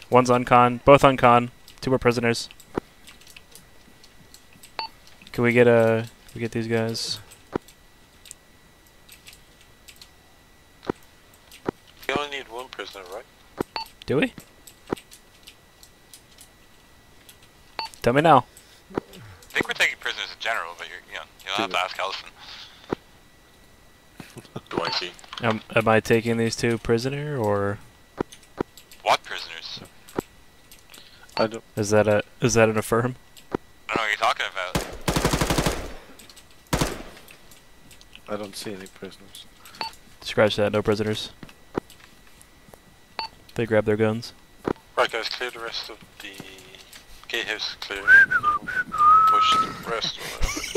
One's on con. Both on con. 2 more prisoners. Can we get these guys? We only need 1 prisoner, right? Do we? Tell me now. I think we're taking prisoners in general, but you'll have to ask Allison. Do I see? Am I taking these 2 prisoner, or What prisoners? I don't. is that an affirm? I don't know what you're talking about. I don't see any prisoners. Scratch that. No prisoners. They grab their guns. Right, guys, clear the rest of the gatehouse. Clear. Push the rest. Or whatever.